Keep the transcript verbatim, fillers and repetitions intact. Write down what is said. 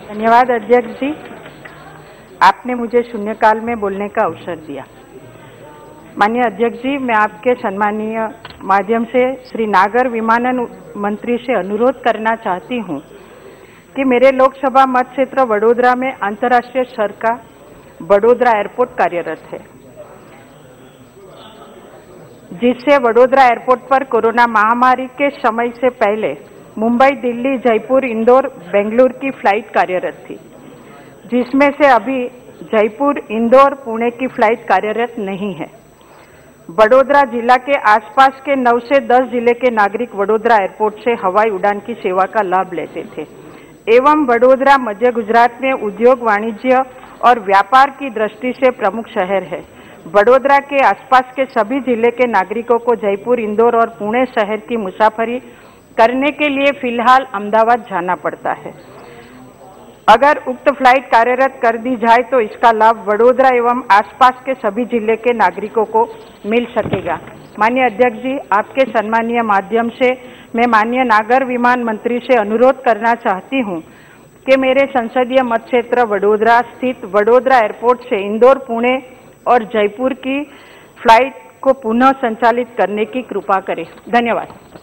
धन्यवाद अध्यक्ष जी, आपने मुझे शून्यकाल में बोलने का अवसर दिया। माननीय अध्यक्ष जी, मैं आपके सम्मानीय माध्यम से श्री नागर विमानन मंत्री से अनुरोध करना चाहती हूं कि मेरे लोकसभा मत क्षेत्र वडोदरा में अंतर्राष्ट्रीय स्तर का वडोदरा एयरपोर्ट कार्यरत है, जिससे वडोदरा एयरपोर्ट पर कोरोना महामारी के समय से पहले मुंबई, दिल्ली, जयपुर, इंदौर, बेंगलुरु की फ्लाइट कार्यरत थी, जिसमें से अभी जयपुर, इंदौर, पुणे की फ्लाइट कार्यरत नहीं है। वडोदरा जिला के आसपास के नौ से दस जिले के नागरिक वडोदरा एयरपोर्ट से हवाई उड़ान की सेवा का लाभ लेते थे एवं वडोदरा मध्य गुजरात में उद्योग, वाणिज्य और व्यापार की दृष्टि से प्रमुख शहर है। वडोदरा के आसपास के सभी जिले के नागरिकों को जयपुर, इंदौर और पुणे शहर की मुसाफरी करने के लिए फिलहाल अहमदाबाद जाना पड़ता है। अगर उक्त फ्लाइट कार्यरत कर दी जाए तो इसका लाभ वडोदरा एवं आसपास के सभी जिले के नागरिकों को मिल सकेगा। माननीय अध्यक्ष जी, आपके सम्मानीय माध्यम से मैं माननीय नागर विमान मंत्री से अनुरोध करना चाहती हूं कि मेरे संसदीय मत क्षेत्र वडोदरा स्थित वडोदरा एयरपोर्ट से इंदौर, पुणे और जयपुर की फ्लाइट को पुनः संचालित करने की कृपा करें। धन्यवाद।